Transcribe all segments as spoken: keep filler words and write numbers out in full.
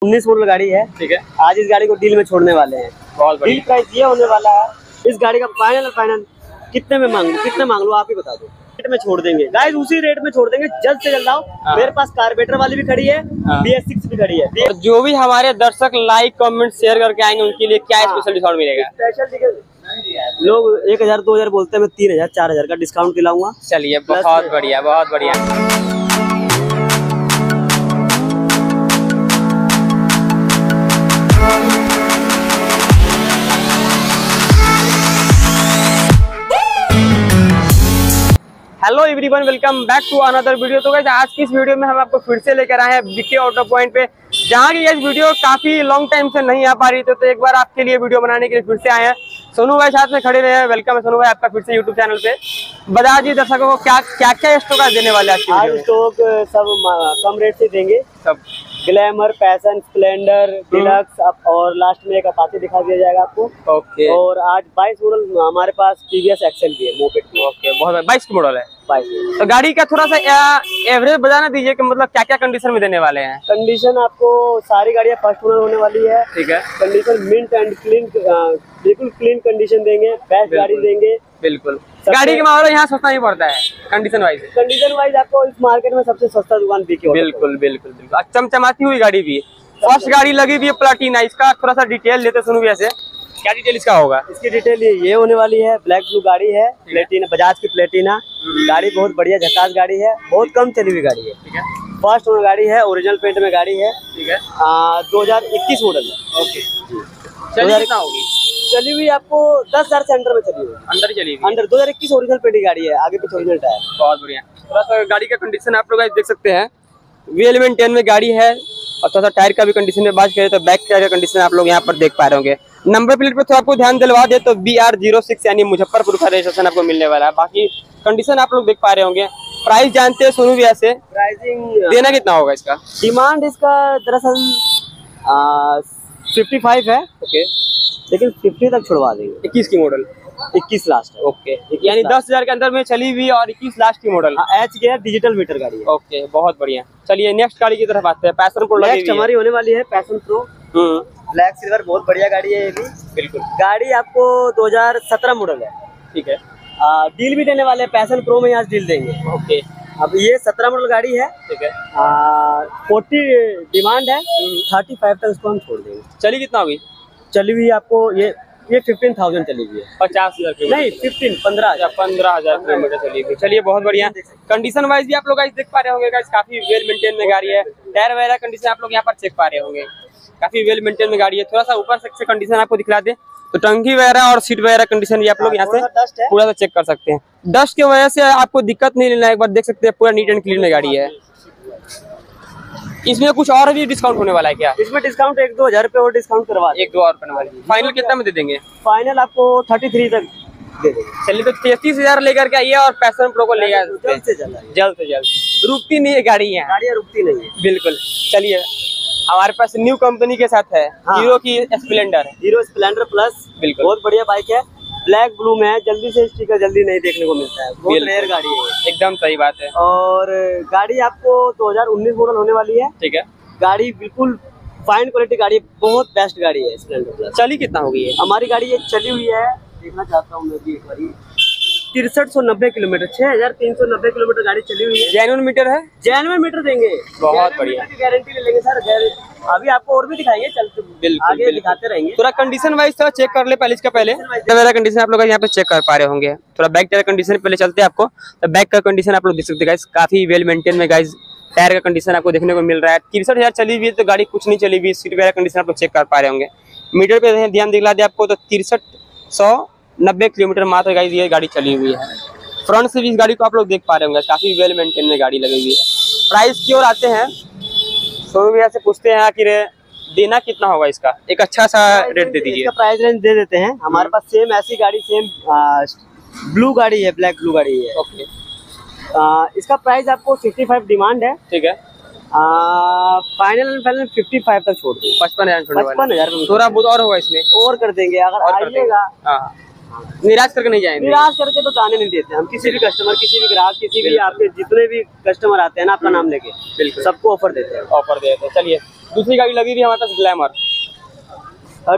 उन्नीस मॉडल गाड़ी है। ठीक है, आज इस गाड़ी को डील में छोड़ने वाले हैं। बहुत बढ़िया। डील प्राइस ये होने वाला है इस गाड़ी का फाइनल फाइनल कितने में मांग लूं, कितने मांग लूं आप ही बता दो। रेट में छोड़ देंगे गाइस, उसी रेट में छोड़ देंगे। जल्द से जल्द आओ। मेरे पास कार्बेटर वाली भी खड़ी है, बी एस सिक्स भी खड़ी है। जो भी हमारे दर्शक लाइक कमेंट शेयर करके आएंगे उनके लिए क्या स्पेशल डिस्काउंट मिलेगा? स्पेशल लोग एक हजार दो हजार बोलते हैं, मैं तीन हजार चार हजार का डिस्काउंट दिलाऊंगा। चलिए बहुत बढ़िया, बहुत बढ़िया। Hello everyone, welcome back to another video. तो गाइस आज की इस वीडियो में हम आपको फिर से लेकर आए हैं बीके ऑटो पॉइंट पे, जहाँ की इस वीडियो काफी लॉन्ग टाइम से नहीं आ पा रही थी। तो एक बार आपके लिए वीडियो बनाने के लिए फिर से आए हैं। सोनू भाई साथ में खड़े रहे हैं। वेलकम है सोनू भाई आपका फिर से यूट्यूब चैनल पे। बता दीजिए दर्शकों को क्या क्या क्या स्टॉक आज देने वाले हैं? आज स्टॉक सब कम रेट से देंगे। सब ग्लैमर, पैशन, स्प्लेंडर, डिलक्स और लास्ट में एक अपाचे दिखा दिया जाएगा आपको। ओके। और आज बाईस मॉडल हमारे पास टीवीएस एक्सेल भी है, मोपेड की। ओके, बहुत बाईस की मॉडल है। बाईस। तो गाड़ी का थोड़ा सा एवरेज बताना दीजिए कि मतलब क्या क्या कंडीशन में देने वाले हैं? कंडीशन आपको सारी गाड़ियाँ फर्स्ट ओनर होने वाली है। ठीक है। कंडीशन मिंट एंड क्लीन, बिल्कुल क्लीन कंडीशन देंगे। बेस्ट गाड़ी देंगे। बिल्कुल। गाड़ी के मामले यहाँ सस्ता नहीं पड़ता है कंडीशन वाइज। कंडीशन वाइज आपको इस मार्केट में सबसे सस्ता दुकान बीके। बिल्कुल बिल्कुल बिल्कुल। चमचमाती हुई गाड़ी भी, फर्स्ट गाड़ी लगी हुई है प्लाटिना। इसका थोड़ा सा डिटेल लेते सुनो भी ऐसे, क्या डिटेल इसका होगा? इसकी डिटेल ये, ये होने वाली है। ब्लैक ब्लू गाड़ी है, प्लेटिना, बजाज की प्लेटिना गाड़ी। बहुत बढ़िया झकास गाड़ी है, बहुत कम चली हुई गाड़ी है। ठीक है। फर्स्ट ओनर गाड़ी है, ओरिजिनल पेंट में गाड़ी है। ठीक है। दो हजार इक्कीस मॉडल है। ओके। चलिए कितना होगी? चली हुई आपको दस हजार से अंडर में चली हुई। अंडर चली हुई अंडर दो हजार इक्कीस ओरिजिनल पेंट की गाड़ी है, आगे पीछे ओरिजिनल टायर। बहुत बढ़िया। थोड़ा सा गाड़ी का कंडीशन आप लोग देख सकते हैं, वेल मेंटेन में गाड़ी है। और थोड़ा सा टायर का भी कंडीशन में बात करें तो बैक टायर का कंडीशन आप लोग यहाँ पर देख पा रहे होंगे। नंबर प्लेट पे तो आपको ध्यान दिलवा दे तो बी आर जीरो सिक्स यानी मुजफ्फरपुर का रजिस्ट्रेशन आपको मिलने वाला है। बाकी कंडीशन आप लोग देख पा रहे होंगे। प्राइस जानते हैं सोनू भैया से, प्राइसिंग देना कितना होगा इसका? डिमांड इसका दरअसल फिफ्टी फाइव है। ओके, लेकिन फिफ्टी तक छुड़वा देंगे। इक्कीस की मॉडल, इक्कीस लास्ट है। ओके, यानी दस हजार के अंदर में चली हुई और इक्कीस लास्ट की मॉडल। एच के डिजिटल मीटर गाड़ी है। ओके, बहुत बढ़िया। चलिए नेक्स्ट गाड़ी की तरफ आते हैं। पैशन प्रो नेक्स्ट हमारी होने वाली है पैशन प्रो। ब्लैक सिल्वर, बहुत बढ़िया गाड़ी है ये भी। बिल्कुल। गाड़ी आपको दो हजार सत्रह मॉडल है। ठीक है। आ, डील भी देने वाले हैं पैशन प्रो में, आज डील देंगे। ओके। अब ये सत्रह मॉडल गाड़ी है। ठीक है। फोर्टी डिमांड है, थर्टी फाइव तक उसको हम छोड़ देंगे। चली कितना होगी? चली हुई आपको ये ये फिफ्टीन थाउजेंड चली हुई है। पचास हजार नहीं, फिफ्टीन पंद्रह हजार पंद्रह हजार किलोमीटर चली हुई। चलिए बहुत बढ़िया। कंडीशन वाइज भी आप लोग देख पा रहे होंगे, काफी वेल मेंटेन में गाड़ी है। टायर वगैरह कंडीशन आप लोग यहाँ पर चेक पा रहे होंगे, काफी वेल मेंटेन में गाड़ी है। थोड़ा सा ऊपर से कंडीशन आपको दिखला दे तो टंकी वगैरह और सीट वगैरह कंडीशन भी आप लोग यहाँ से पूरा सा चेक कर सकते हैं। डस्ट की वजह से आपको दिक्कत नहीं लेना है, एक बार देख सकते हैं पूरा नीट एंड क्लीन में गाड़ी है। इसमें कुछ और भी डिस्काउंट होने वाला है क्या? इसमें डिस्काउंट एक दो हजार रुपए और डिस्काउंट करवा, एक दो और करने वाली। फाइनल कितना में दे देंगे? फाइनल आपको थर्टी थ्री तक दे देंगे। चलिए तो तैतीस हजार लेकर के आइए और पैशन प्रो को ले आए जल्द से जल्द जल्द से जल्द। रुकती नहीं है गाड़ी है, गाड़ियाँ रुकती नहीं है। बिल्कुल। चलिए हमारे पास न्यू कंपनी के साथ है। हाँ। हीरो की स्प्लेंडर, हीरो स्प्लेंडर प्लस। बिल्कुल, बहुत बढ़िया बाइक है। ब्लैक ब्लू में है, जल्दी से स्टिकर जल्दी नहीं देखने को मिलता है, बहुत रेयर गाड़ी है। एकदम सही बात है। और गाड़ी आपको दो हजार उन्नीस मॉडल होने वाली है। ठीक है। गाड़ी बिल्कुल फाइन क्वालिटी गाड़ी, बहुत बेस्ट गाड़ी है स्प्लेंडर प्लस। चली कितना होगी ये? हमारी गाड़ी ये चली हुई है, देखना चाहता हूँ मैं भी एक बारी, तिरसठ सौ नब्बे किलोमीटर, छह हजार तीन सौ नब्बे किलोमीटर गाड़ी चली हुई है। जेन्युइन मीटर है? जेन्युइन मीटर देंगे, बहुत बढ़िया। गारंटी ले लेंगे सर। अभी आपको और भी दिखाएंगे, चलते बिल्कुल आगे दिखाते रहेंगे। थोड़ा कंडीशन वाइज थोड़ा चेक कर ले पहले, इसका पहले मेरा कंडीशन आप लोग यहाँ पे चेक कर पा रहे होंगे। थोड़ा बैक टायर कंडीशन पहले चलते हैं आपको, तो बैक का कंडीशन आप लोग देख सकते हैं गाइस, काफी वेल मेंटेन में गाइस। टायर का कंडीशन आपको देखने को मिल रहा है। तिरसठ हजार चली हुई है तो गाड़ी कुछ नहीं चली हुई। सीट वगैरह कंडीशन आप लोग चेक कर पा रहे होंगे। मीटर पे ध्यान दिला दे आपको तो तिरसठ सौ नब्बे किलोमीटर मात्र गाइस ये गाड़ी चली हुई है। फ्रंट से भी इस गाड़ी को आप लोग देख पा रहे होंगे, काफी वेल मेंटेन में गाड़ी लगी हुई है। प्राइस की ओर आते हैं, सोनू भैया से पूछते हैं आखिर देना कितना होगा इसका? एक अच्छा सा रेट दे दीजिए। प्राइस रेंज दे देते हैं। हमारे पास सेम ऐसी गाड़ी, सेम ब्लू गाड़ी है, ब्लैक ब्लू गाड़ी है। ओके। आ, इसका प्राइस आपको सिक्सटी फाइव डिमांड है। ठीक है। फाइनल फाइनल फिफ्टी फाइव तक छोड़ देंगे। पचपन हजार पचपन हजार थोड़ा बहुत और होगा इसमें, और कर देंगे अगर आइएगा। निराश करके नहीं जाएंगे। निराश करके तो जाने नहीं देते हम। किसी भी कस्टमर, किसी भी ग्राहक, किसी भी आपके जितने भी कस्टमर आते हैं ना, आपका नाम लेके, बिल्कुल सबको ऑफर देते हैं। ऑफर देते हैं। चलिए दूसरी गाड़ी लगी हुई है हमारे पास ग्लैमर। और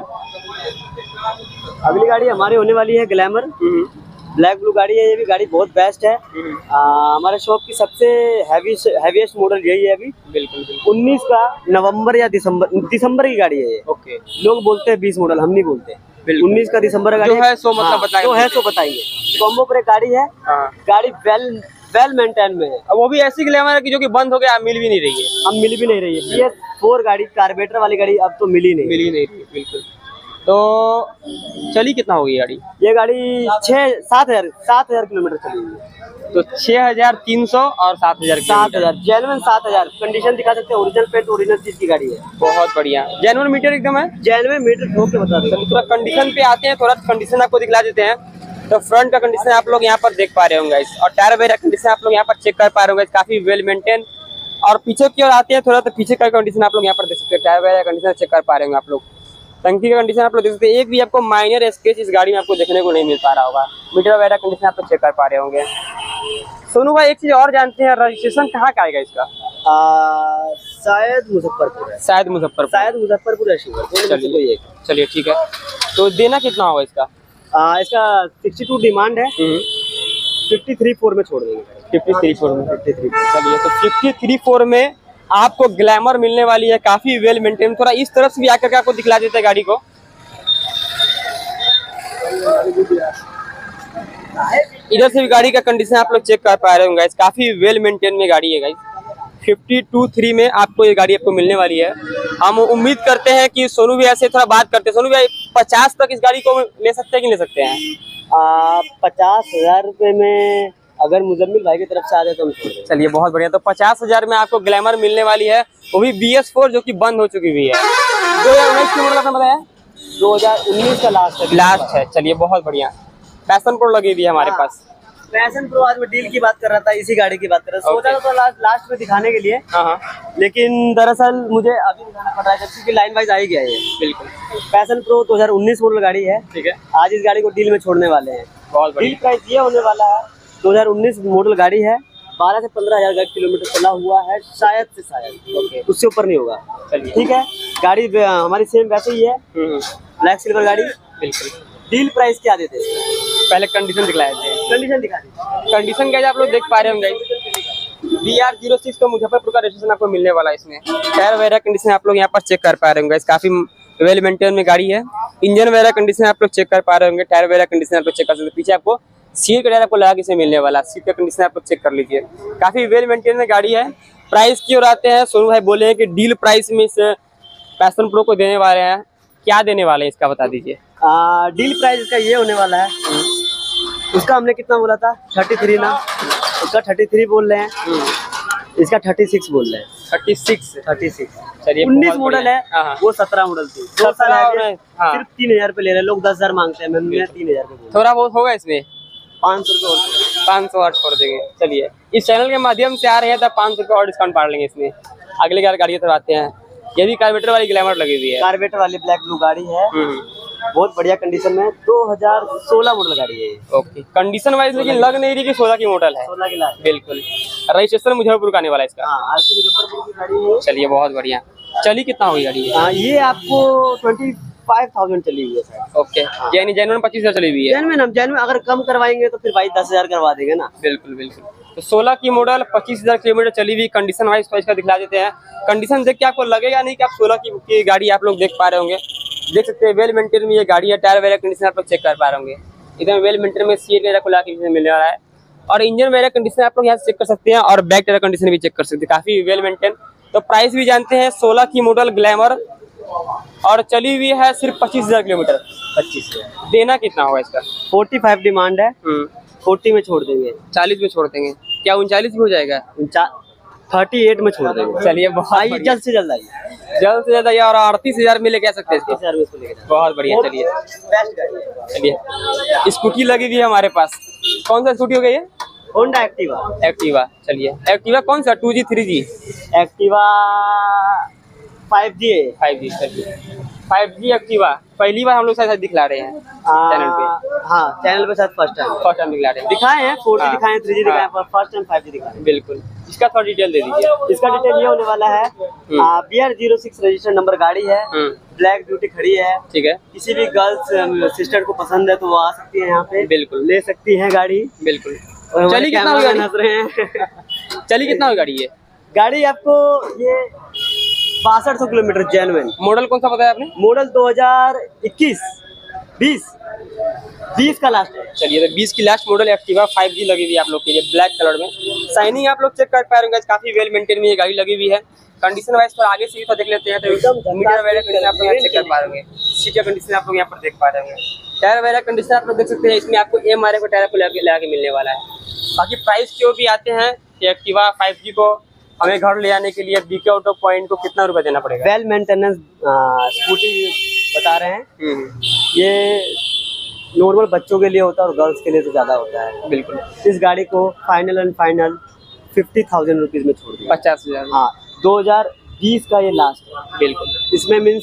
अगली गाड़ी हमारी होने वाली है ग्लैमर, ब्लैक ब्लू गाड़ी है। ये भी गाड़ी बहुत बेस्ट है। आ, हमारे शॉप की सबसे हैवी हैवीएस्ट मॉडल यही है अभी। बिल्कुल बिल्कुल। उन्नीस का नवंबर या दिसंबर दिसंबर की गाड़ी है ये। ओके। लोग बोलते हैं बीस मॉडल, हम नहीं बोलते। उन्नीस का दिसंबर का गाड़ी जो है सो मतलब बताएंगे। जो है सो बताएंगे। कॉम्बो पर गाड़ी है। हाँ। गाड़ी वेल वेल मेंटेन में है। वो भी ऐसी ग्लैमर है कि जो कि बंद हो गया, मिल भी नहीं रही है। अब मिल भी नहीं रही है। बी एस फोर गाड़ी कार्बोरेटर वाली गाड़ी अब तो मिली नहीं मिल ही नहीं रही है। बिल्कुल। तो चली कितना होगी गाड़ी? ये गाड़ी छह सात हजार सात हजार किलोमीटर चली है। तो छह हजार तीन सौ और सात हजार सात हजार जेनुअन सात हजार कंडीशन दिखा सकते हैं। ओरिजिनल पेंट ओरिजिनल चीज की गाड़ी है। बहुत बढ़िया। जेनुअन मीटर एकदम है। जेनुअन मीटर ठोक के बता दें। थोड़ा कंडीशन पे आते हैं, थोड़ा कंडीशन आपको दिखला देते हैं। तो फ्रंट का कंडीशन आप लोग यहाँ पर देख पा रहे होंगे और टायर वेयर का कंडीशन आप लोग यहाँ पर चेक कर पा रहे होंगे, काफी वेल मेंटेन। और पीछे की ओर आते हैं थोड़ा, तो पीछे का कंडीशन आप लोग यहाँ पर देख सकते हैं। टायर वेयर का कंडीशन चेक कर पा रहे होंगे आप लोग। टंकी का कंडीशन आप लोग देख सकते हैं। एक भी आपको माइनर स्केच इस गाड़ी में आपको देखने को नहीं मिल पा रहा होगा। मीटर वगैरह कंडीशन आप लोग चेक कर पा रहे होंगे। सोनू भाई एक चीज और जानते हैं, रजिस्ट्रेशन कहाँ का आएगा इसका? आ, शायद मुजफ्फरपुर है। शायद मुजफ्फरपुर शायद मुजफ्फरपुर है शिवर। चलिए चलिए ठीक है। तो देना कितना होगा इसका? आ, इसका सिक्सटी टू डिमांड है। फिफ्टी थ्री फोर में छोड़ देंगे। फिफ्टी थ्री फोर में फिफ्टी थ्री चलिए। तो फिफ्टी थ्री फोर में आपको ग्लैमर मिलने वाली है, काफी वेल मेंटेन। थोड़ा इस तरफ से भी आकर के आपको दिखला देते हैं गाड़ी को। इधर से भी गाड़ी का कंडीशन आप लोग चेक कर पा रहे होंगे। काफी वेल मेंटेन में गाड़ी है गाइस। फिफ्टी टू थ्री में आपको ये गाड़ी आपको मिलने वाली है। हम उम्मीद करते हैं कि सोनू भैया से थोड़ा बात करते हैं। सोनू भैया पचास तक इस गाड़ी को ले सकते हैं कि ले सकते हैं? पचास हजार रुपये में अगर मुजम्मिल भाई की तरफ से आ जाए तो हम छोड़ देंगे। चलिए बहुत बढ़िया। तो पचास हजार में आपको ग्लैमर मिलने वाली है, वो भी बी एस फोर जो कि बंद हो चुकी हुई है। दो हजार उन्नीस की मॉडल आपने बताया? दो हजार उन्नीस का लास्ट है। लास्ट है। चलिए बहुत बढ़िया। पैशन प्रो लगी हुई है हमारे पास। पैशन प्रो आज मैं डील की बात कर रहा था, इसी गाड़ी की बात कर रहा था। सोचा था लास्ट लास्ट में दिखाने के लिए, लेकिन दरअसल मुझे अभी दिखाना पड़ रहा है क्योंकि लाइन वाइज आ ही गया है। बिल्कुल। पैशन प्रो दो हजार उन्नीस मॉडल गाड़ी है। ठीक है। आज इस गाड़ी को डील में छोड़ने वाले हैं। बहुत बढ़िया। डील प्राइस ये होने वाला है, दो हजार उन्नीस मॉडल गाड़ी है। बारह से पंद्रह हजार किलोमीटर चला हुआ है शायद से शायद। ओके। उससे ऊपर नहीं होगा। चलिए ठीक है। गाड़ी हमारी सेम वैसे ही है, ब्लैक सिल्वर गाड़ी। बिल्कुल। डील प्राइस क्या देते हैं? पहले कंडीशन दिखलाए थे। कंडीशन दिखा दी। कंडीशन क्या आप लोग देख पा रहे होंगे। बी आर जीरो सिक्स का मुजफ्फरपुर का रजिस्ट्रेशन आपको मिलने वाला है। इसमें टायर वगैरह कंडीशन आप लोग यहाँ पर चेक कर पा रहे होंगे। काफी वेल मेंटेन में गाड़ी है। इंजन वगैरह कंडीशन आप लोग चेक कर पा रहे होंगे। टायर वगैरह कंडीशन आप लोग चेक कर सकते हैं। पीछे आपको सीट का टायर आपको लगा के इसे मिलने वाला। सीट का कंडीशन आप लोग चेक कर लीजिए। काफी वेल मेंटेन में गाड़ी है। प्राइस की ओर आते हैं। सोनू भाई बोले हैं कि डील प्राइस में इस पैशन प्रो को देने वाले हैं। क्या देने वाले हैं इसका बता दीजिए। डील प्राइस इसका ये होने वाला है, उसका हमने कितना बोला था? थर्टी थ्री ना, उसका थर्टी थ्री बोल रहे हैं, इसका थर्टी सिक्स बोल रहे हैं। थर्टी सिक्स थर्टी सिक्स चलिए। उन्नीस मॉडल है, वो सत्रह मॉडल थी। दो साल है, सिर्फ तीन हजार पे ले रहे हैं लोग। दस हजार मांगते हैं, मैंने तीन हजार पे। थोड़ा बहुत होगा इसमें? पाँच सौ रुपये पाँच सौ और छोड़ देंगे। चलिए इस चैनल के माध्यम से आ रहे हैं तो पाँच सौ रुपये और डिस्काउंट पाड़ लेंगे इसमें। अगले गाड़ी तरफ आते हैं। ये भी कार्बोरेटर वाली ग्लैमर लगी हुई है। कार्बोरेटर वाली ब्लैक ब्लू गाड़ी है, बहुत बढ़िया कंडीशन में। दो हजार सोलह मॉडल गाड़ी है। ओके। कंडीशन वाइज लेकिन लग नहीं रही कि सोलह की मॉडल है। सोलह की लास्ट। बिल्कुल। रजिस्ट्रेशन मुजफ्फरपुर का आने वाला है इसका। हाँ, आरसी मुजफ्फरपुर की गाड़ी है। चलिए बहुत बढ़िया। चली कितना हुई गाड़ी? हाँ, ये आपको ट्वेंटी फाइव थाउजेंड चली हुई है सर। ओके। यानी जेनुइन पच्चीस हजार चली हुई है। जेनुइन हम जेनुइन अगर कम करवाएंगे तो फिर भाई दस हजार करवा देंगे ना। बिल्कुल बिल्कुल। तो सोलह की मॉडल पच्चीस हजार किलोमीटर चली हुई। कंडीशन वाइज तो इसका दिखला देते हैं। कंडीशन देख के आपको लगेगा नहीं कि आप सोलह की, की गाड़ी आप लोग देख पा रहे होंगे। देख सकते हैं वेल मेंटेन में ये गाड़ी है। टायर वगैरह कंडीशन आप लोग चेक कर पा रहे होंगे। इधर वेल मेंटेन में सीट वगैरह को लाके मिलने वाला है। और इंजन वगैरह कंडीशन आप लोग यहाँ से चेक कर सकते हैं और बैक टायर कंडीशन भी चेक कर सकते हैं। काफी वेल मेंटेन। तो प्राइस भी जानते हैं। सोलह की मॉडल ग्लैमर और चली हुई है सिर्फ पच्चीस हजार किलोमीटर। पच्चीस हजार। देना कितना होगा इसका? फोर्टी फाइव डिमांड है, फोर्टी में छोड़ देंगे। चालीस में छोड़ देंगे। क्या उनचालीस भी हो जाएगा? थर्टी एट में छोड़ देंगे। चलिए बहुत आइए, जल्द से जल्द आइए। जल्द से जल्द आइए और अड़तीस हजार में लेके आ सकते हैं इसको। हजार में इसको लेके जाएं। बहुत बढ़िया। चलिए बेस्ट गाड़ी है। चलिए स्कूटी लगी हुई है हमारे पास। कौन सा स्कूटी हो गई है? Honda Activa. एक्टिवा। चलिए एक्टिवा कौन सा? Two G three G? Activa five G है। Five G. चलिए फाइव जी एक्टिवा पहली बार हम लोग शायद दिखला रहे हैं चैनल पे। हाँ, चैनल पे शायद फर्स्ट टाइम फर्स्ट टाइम दिखला रहे हैं। दिखाए हैं, फोर जी हाँ। दिखाए, थ्री जी दिखाए, फर्स्ट टाइम फाइव जी दिखाए। बिल्कुल। इसका थोड़ा डिटेल दे दीजिए। इसका डिटेल ये होने वाला है, B R zero six registered number गाड़ी है, ब्लैक ब्यूटी खड़ी है। ठीक है, किसी भी गर्ल्स सिस्टर को पसंद है तो वो आ सकती है यहाँ पे, बिल्कुल ले सकती है गाड़ी। बिल्कुल। चलिए कितना हुई गाड़ी? हंस रहे हैं। चलिए कितना हुई गाड़ी? ये गाड़ी आपको ये बासठ सौ किलोमीटर जेन्युइन। मॉडल कौन सा बताया आपने? मॉडल दो हजार इक्कीस बीस बीस का लास्ट है। चलिए, तो बीस की last model Activa five G लगी हुई है आप लोग के लिए ब्लैक कलर में। शाइनिंग आप लोग चेक कर पा रहे होंगे, काफी वेल मेंटेन में ये गाड़ी लगी हुई है। कंडीशन वाइज पर आगे से भी तो देख लेते हैं, तो एकदम मीटर वगैरह कंडीशन आप लोग चेक कर पा रहे होंगे। सीट का कंडीशन आप लोग यहाँ पर देख पा रहे होंगे। टायर वगैरह कंडीशन आप लोग देख सकते हैं। इसमें आपको एम आर एफ का टायर को लगा के मिलने वाला है। बाकी प्राइस जो भी आते हैं एक्टिवा फाइव जी को हमें घर ले आने के लिए बीके ऑटो पॉइंट को कितना रुपए देना पड़ेगा? वेल मेंटेनेंस स्कूटी बता रहे हैं, ये नॉर्मल बच्चों के लिए होता है और गर्ल्स के लिए तो ज्यादा होता है। बिल्कुल। इस गाड़ी को final and final fifty thousand rupees में छोड़ दिया। पचास हजार हाँ, दो हजार बीस का ये लास्ट है। बिल्कुल। इसमें मीन्स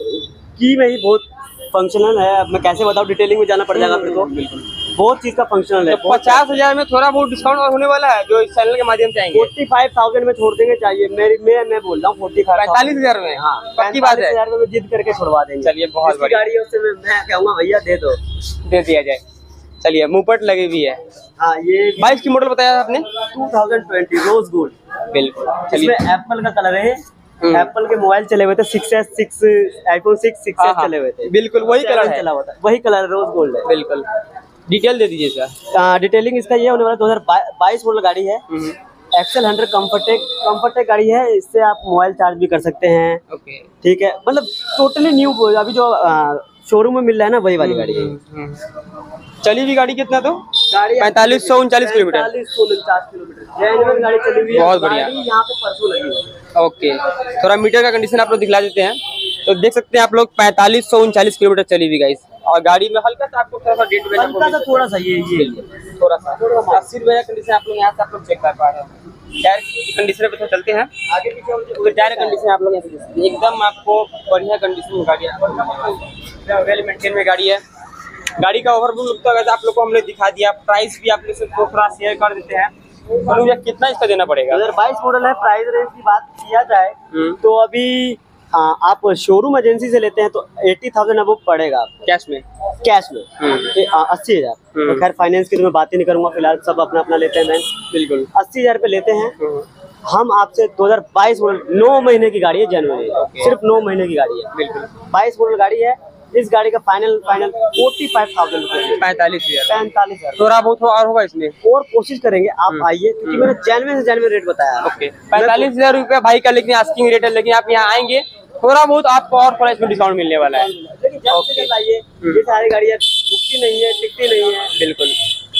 की में ही बहुत फंक्शनल है। अब मैं कैसे बताऊँ, डिटेलिंग में जाना पड़ जाएगा फिर तो। बिल्कुल, बहुत चीज का फंक्शनल है। तो पचास हजार में थोड़ा बहुत डिस्काउंट और होने वाला है जो इस चैनल के माध्यम से आएंगे। फोर्टी फाइव थाउजेंड में छोड़ देंगे। चाहिए मेरी मैं मैं बोल रहा हूँ फोर्टी फाइव पैंतालीस हजार में। हाँ, पक्की बात है। हजार में जिद करके छुड़वा देंगे। चलिए, बहुत बड़ी गाड़ी है, उससे मैं कहूँगा भैया दे दो, दे दिया जाए। चलिए, मुपट लगी हुई है। हाँ, ये बाईस की मॉडल बताया आपने? Two thousand twenty rose gold. बिल्कुल। इसमें एप्पल का कलर है। एप्पल के मोबाइल चले हुए थे, six S six iPhone six six S चले हुए थे। बिल्कुल वही कलर चला हुआ था, वही कलर रोज गोल्ड है। बिल्कुल। डिटेल दे दीजिए सर। डिटेलिंग इसका ये होने वाला दो हजार बाईस मॉडल गाड़ी है। एक्सेल हंड्रेड कम्फर्टेक कम्फर्टेक गाड़ी है। इससे आप मोबाइल चार्ज भी कर सकते हैं। ओके, ठीक है, मतलब टोटली न्यू। अभी जो शोरूम में मिल रहा है ना, वही वाली गाड़ी है। चली हुई गाड़ी कितना? तो गाड़ी पैंतालीस सौ उनचालीस किलोमीटर पैंतालीस सौ उनचास किलोमीटर गाड़ी चली हुई है। बहुत बढ़िया। यहाँ पे परसों लगी है। ओके, थोड़ा मीटर का कंडीशन आप लोग दिखला देते हैं तो देख सकते हैं आप लोग पैंतालीस सौ उनचालीस किलोमीटर चली हुई गाइस। और गाड़ी में हल्का सा आपको थोड़ा सा डेंट वेंट हल्का सा थोड़ा सा ये ये थोड़ा सा अस्सी रुपये का कंडीशन आप लोग यहाँ से आप लोग चेक कर पा रहे हैं। टायर की कंडीशन पे तो चलते हैं आगे पीछे। टायर कंडीशन आप लोग एकदम आपको बढ़िया कंडीशन में गाड़ी है, वेल मेंटेन में गाड़ी है। गाड़ी का ओवरऑल लुक तो अगर आप लोग को हमने दिखा दिया। प्राइस भी आप लोग से थोड़ा शेयर कर देते हैं। तो मुझे कितना इसका देना पड़ेगा? दो हजार बाईस मॉडल है। प्राइस रेंज की बात किया जाए तो अभी आ, आप शोरूम एजेंसी से लेते हैं तो एटी थाउजेंड अब पड़ेगा आपको कैश में। कैश में अस्सी हजार तो खैर फाइनेंस की तो मैं बात ही नहीं करूंगा, फिलहाल सब अपना अपना लेते हैं। बिल्कुल, अस्सी हजार पे लेते हैं हम आपसे। दो हजार बाईस मॉडल नौ महीने की गाड़ी है, जनवरी सिर्फ नौ महीने की गाड़ी है। बिल्कुल, बाईस मॉडल गाड़ी है। इस गाड़ी का final final forty five thousand रुपए पैंतालीस हजार पैंतालीस हजार थोड़ा बहुत और होगा इसमें, और कोशिश करेंगे आप आइए, क्योंकि मैंने जेन्युइन से जेन्युइन रेट बताया। ओके, पैंतालीस हजार रुपये भाई का लेकिन आस्किंग रेट है, लेकिन आप यहाँ आएंगे थोड़ा बहुत आपको और प्राइस में डिस्काउंट मिलने वाला है। लेकिन जल्द से जल्द आइए, ये सारी गाड़ियाँ रुकती नहीं है, टिकती नहीं है। बिल्कुल।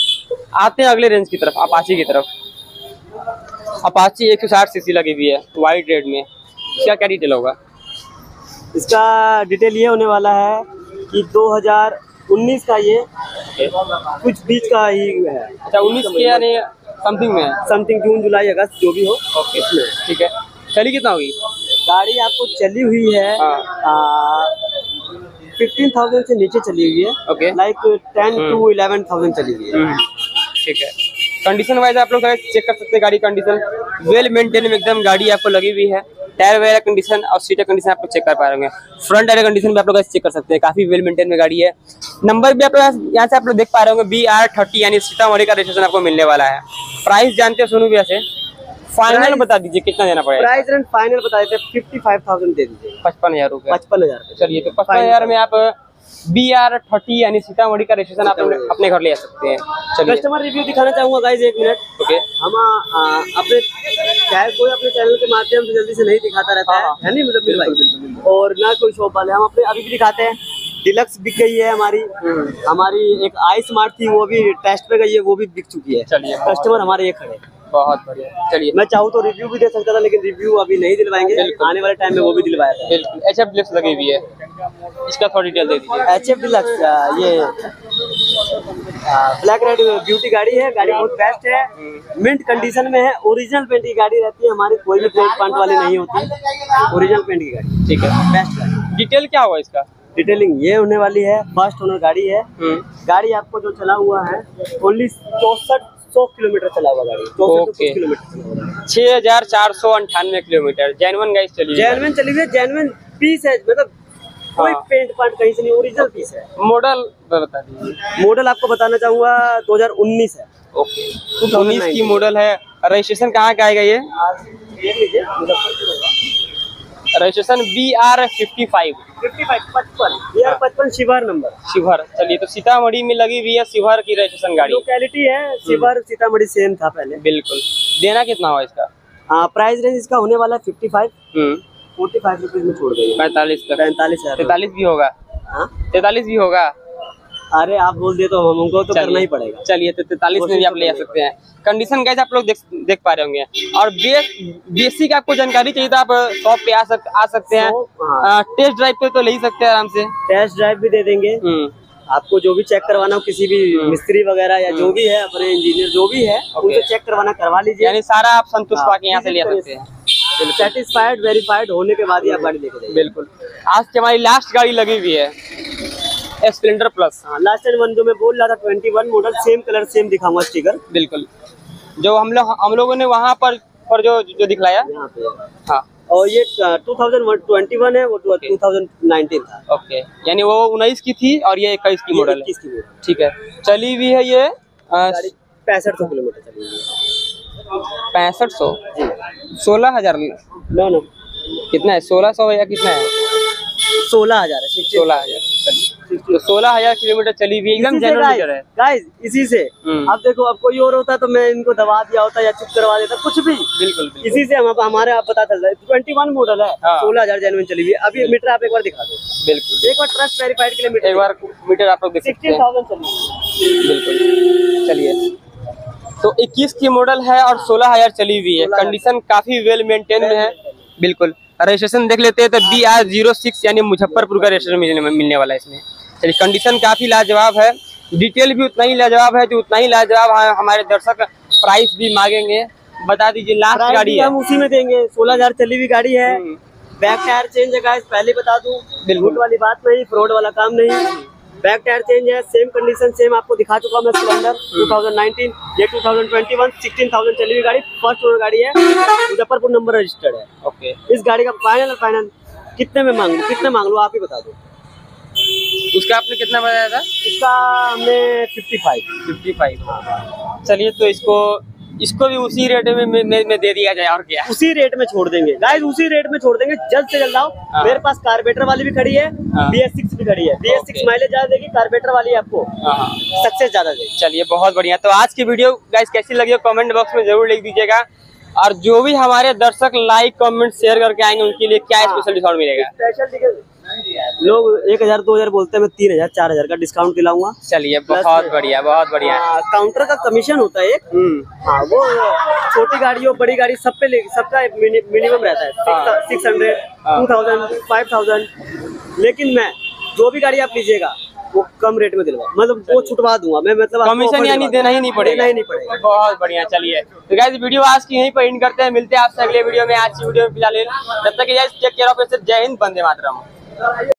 आते हैं अगले रेंज की तरफ, अपाची की तरफ। अपाची एक सौ साठ सीसी लगी हुई है वाइट रेड में। इसका क्या डिटेल होगा? इसका डिटेल ये होने वाला है कि दो हजार उन्नीस का ये कुछ बीच का ही है। अच्छा, उन्नीस के यानी समथिंग में समथिंग जून जुलाई अगस्त जो भी हो। ओके, ठीक है। चली कितना होगी गाड़ी? आपको चली हुई है फिफ्टीन थाउजेंड से नीचे चली हुई है। Okay, like ten to eleven thousand चली हुई है। ठीक है। कंडीशन वाइज आप लोग चेक कर सकते हैं गाड़ी कंडीशन वेल मेंटेन में एकदम गाड़ी आपको लगी हुई है। टायर वगैरह कंडीशन और सीटर कंडीशन आप लोग चेक कर पा रहे होंगे। फ्रंट टायर कंडीशन भी आप लोग चेक कर सकते हैं, काफी वेल मेंटेन में गाड़ी है। नंबर भी आप लोग यहाँ से आप लोग देख पा रहे होंगे बी आर थर्टी यानी सीतामढ़ी का रजिस्ट्रेशन आपको मिलने वाला है। प्राइस जानते हैं सोनू भैया से? फाइनल बता दीजिए कितना देना पड़ेगा? प्राइस रेंट फाइनल बता देते हैं फिफ्टी फाइव थाउजेंड दे दीजिए। पचपन हजार रुपये पचपन हजार चलिए, तो पचपन हजार में आप बी आर थर्टी यानी सीतामढ़ी का रजिस्ट्रेशन आप अपने घर ले आ सकते हैं। चलिए, कस्टमर रिव्यू दिखाना चाहूंगा गाइस, एक मिनट। ओके, हम आ, अपने चाहे कोई अपने चैनल के माध्यम से जल्दी से नहीं दिखाता रहता है, है नहीं मतलब भाई, और ना कोई शॉप वाले, हम अपने अभी भी दिखाते हैं। डिलक्स बिक गई है हमारी। हमारी एक आई स्मार्ट थी, वो भी टेस्ट पे गई है, वो भी बिक चुकी है। चलिए, कस्टमर हमारे ये खड़े। बहुत बढ़िया। चलिए, मैं चाहूँ तो रिव्यू भी दे सकता था, लेकिन रिव्यू अभी नहीं दिलवाएंगे, आने वाले टाइम में वो भी दिलवाया था। बिल्कुल। एच एफ डिलक्स लगी हुई है, इसका थोड़ा डिटेल दे दीजिए। एच एफ डिलक्स ये ब्लैक रेड ब्यूटी गाड़ी है। गाड़ी बहुत बेस्ट है, मिंट कंडीशन में है। ओरिजिनल पेंट की गाड़ी रहती है हमारी, कोई भी पेंट पंट वाली नहीं होती, ओरिजिनल पेंट की गाड़ी। ठीक है, बेस्ट गाड़ी। डिटेल क्या हुआ इसका? डिटेलिंग ये होने वाली है, फर्स्ट ओनर गाड़ी है। गाड़ी आपको जो चला हुआ है ओनली चौसठ सौ किलोमीटर चला हुआ गाड़ी, सौ से ओके। कुछ किलोमीटर चला हुआ। छह हजार चार सौ अंठानवे किलोमीटर जेन्युइन गाइस चली हुई है। जेन्युइन चली हुई है, जेन्युइन पीस है, मतलब कोई हाँ। पेंट पार्ट कहीं से नहीं, ओरिजिनल पीस है। मॉडल बता दीजिए। मॉडल आपको बताना चाहूंगा दो हज़ार उन्नीस है। ओके, उन्नीस की मॉडल है। रजिस्ट्रेशन कहाँ का आएगा ये? देख लीजिए, मुजफ्फरपुर होगा। Registration B R fifty five fifty five पचपन बिहार पचपन शिवहर नंबर। शिवहर। चलिए, तो सीतामढ़ी में लगी हुई है शिवहर की रजिस्ट्रेशन गाड़ी। लोकेलिटी है शिवहर, सीतामढ़ी सेम था पहले। बिल्कुल। देना कितना हुआ इसका? हाँ, प्राइस रेंज इसका होने वाला है fifty five, hmm forty five rupees में छोड़ देंगे। पैंतालीस तक। पैंतालीस हजार। तैतालीस भी होगा? हाँ? तैतालीस भी होगा? अरे आप बोल दिए तो हमको तो करना ही पड़ेगा। चलिए, तो तैतालीस में भी आप ले आ सकते हैं। कंडीशन कैसे आप लोग देख देख पा रहे होंगे। और बेस बेसिक आपको जानकारी चाहिए तो आप शॉप पे आ सक आ सकते हैं। हाँ। टेस्ट ड्राइव पे तो ले ही सकते हैं आराम से। टेस्ट ड्राइव भी दे देंगे। हम्म आपको जो भी चेक करवाना हो, किसी भी मिस्त्री वगैरह या जो भी है, अपने इंजीनियर जो भी है, उनसे चेक करवाना करवा लीजिए। यानी सारा आप संतुष्ट पाके यहाँ से ले आ सकते हैं। सेटिस्फाइड वेरीफाइड होने के बाद ही आप गाड़ी लेके जाइए। बिल्कुल। आज की हमारी लास्ट गाड़ी लगी हुई है स्प्लेंडर प्लस। हाँ, लास्ट एंड वन जो मैं बोल रहा था, twenty one model, same colour same दिखाऊंगा स्टिकर। बिल्कुल। जो हम लोग हम लोगों ने वहाँ पर पर जो जो दिखलाया। यहाँ पे हाँ। और ये टू थाउजेंड ट्वेंटी वन है, वो टू थाउजेंड नाइनटीन था। ओके, यानी वो उन्नीस की थी और ये इक्कीस की मॉडल है। इक्कीस की मॉडल। ठीक है। चली हुई है ये गाड़ी पैंसठ सौ किलोमीटर चली हुई है। पैंसठ सौ सोलह हजार नो नो कितना है? सोलह सौ या कितना है? सोलह हजार है। सोलह हजार तो सोलह हजार किलोमीटर चली हुई, एकदम जेन्युइन मीटर है गाइस। इसी से हम्म। अब देखो, अब कोई और होता तो मैं इनको दबा दिया होता या चुप करवा देता, कुछ भी। बिल्कुल बिल्कुल। इसी से हम हमारे आप पता चल रहा है। ट्वेंटी वन मॉडल है, हाँ। सोलह हजार जेन्युइन चली हुई है। अभी मीटर आप एक बार दिखा दो, बिल्कुल। एक बार ट्रस्ट वेरीफाइड के लिए मीटर एक बार मीटर आप लोग देख सकते सिक्सटीन हैं। थाउजेंड चली हुई है। बिल्कुल। चलिए, तो इक्कीस की मॉडल है और सोलह हजार चली हुई है। कंडीशन काफी वेल मेंटेन में है। बिल्कुल। रजिस्ट्रेशन देख लेते हैं तो बी आर जीरो सिक्स यानी मुजफ्फरपुर का रजिस्ट्रेशन मिलने, मिलने वाला है इसमें। चलिए, कंडीशन काफी लाजवाब है, डिटेल भी उतना ही लाजवाब है जो उतना ही लाजवाब है। हमारे दर्शक प्राइस भी मांगेंगे, बता दीजिए। लास्ट गाड़ी है, हम उसी में देंगे। सोलह हजार चली हुई गाड़ी है। बैक टायर चेंज है गाइस, पहले बता दूं। झूठ वाली बात नहीं, फ्रॉड वाला काम नहीं। बैक टायर चेंज है, सेम कंडीशन सेम आपको दिखा चुका मैं स्प्लेंडर टू थाउजेंड नाइनटीन। ये two thousand twenty one, sixteen thousand चली हुई गाड़ी, फर्स्ट ओनर गाड़ी है, मुजफ्फरपुर नंबर रजिस्टर्ड है। ओके। इस गाड़ी का फाइनल फाइनल कितने में मांग लूं, कितने मांग लो आप ही बता दो। उसका आपने कितना बताया था? इसका हमने फिफ्टी फाइव। Fifty five. चलिए, तो इसको इसको भी उसी रेट में, में, में, में दे दिया जाए और क्या। उसी रेट में छोड़ देंगे गाइस, उसी रेट में छोड़ देंगे। जल्द से जल्द आओ। हाँ। मेरे पास कार्बेटर वाली भी खड़ी है, हाँ। बी एस सिक्स भी खड़ी है। B S six okay. Mileage ज्यादा देगी, कार्बेटर वाली आपको हाँ। सक्सेस ज्यादा देगी। चलिए, बहुत बढ़िया। तो आज की वीडियो गाइस कैसी लगी हो कमेंट बॉक्स में जरूर लिख दीजिएगा। और जो भी हमारे दर्शक लाइक कमेंट शेयर करके आएंगे उनके लिए क्या स्पेशल डिस्काउंट मिलेगा? स्पेशल लोग एक हजार दो हजार बोलते हैं, मैं तीन हजार चार हजार का डिस्काउंट दिलाऊंगा। चलिए, बहुत बढ़िया, बहुत बढ़िया। हाँ, काउंटर का कमीशन होता है एक। हम्म हाँ, वो छोटी गाड़ी हो बड़ी गाड़ी सब पे ले, सबका मिनि, मिनिमम रहता है six hundred two thousand five thousand. लेकिन मैं जो भी गाड़ी आप लीजिएगा वो कम रेट में दिलवा, मतलब वो छुटवा दूंगा मैं। मतलब कमीशन यानी देना ही नहीं पड़ेगा। देना ही नहीं पड़ेगा। बहुत बढ़िया। चलिए, तो गाइस वीडियो आज की यहीं पर एंड करते हैं। मिलते हैं आपसे अगले वीडियो में। आज की वीडियो में फिलहाल जब तक टेक केयर ऑफ योरसेल्फ। जय हिंद, वंदे मातरम।